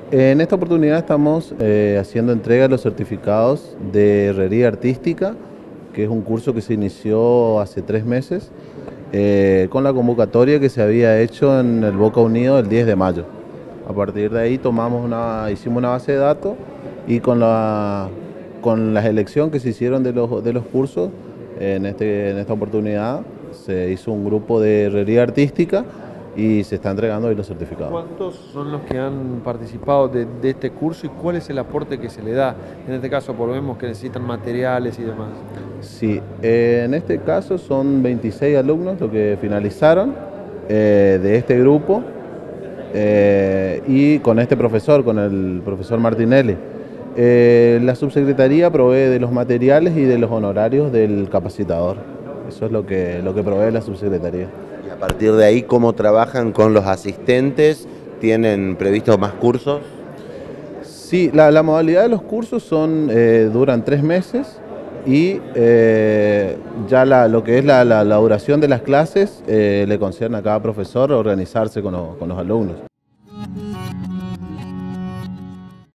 En esta oportunidad estamos haciendo entrega de los certificados de herrería artística, que es un curso que se inició hace 3 meses, con la convocatoria que se había hecho en el Boca Unido el 10 de mayo. A partir de ahí hicimos una base de datos y con la elección que se hicieron de los cursos, en esta oportunidad se hizo un grupo de herrería artística y se está entregando hoy los certificados. ¿Cuántos son los que han participado de este curso y cuál es el aporte que se le da? En este caso, vemos que necesitan materiales y demás. Sí, en este caso son 26 alumnos los que finalizaron de este grupo y con este profesor, con el profesor Martinelli. La subsecretaría provee de los materiales y de los honorarios del capacitador. Eso es lo que provee la subsecretaría. Y a partir de ahí, ¿cómo trabajan con los asistentes? ¿Tienen previstos más cursos? Sí, la modalidad de los cursos duran 3 meses y ya lo que es la duración de las clases le concierne a cada profesor organizarse con los alumnos.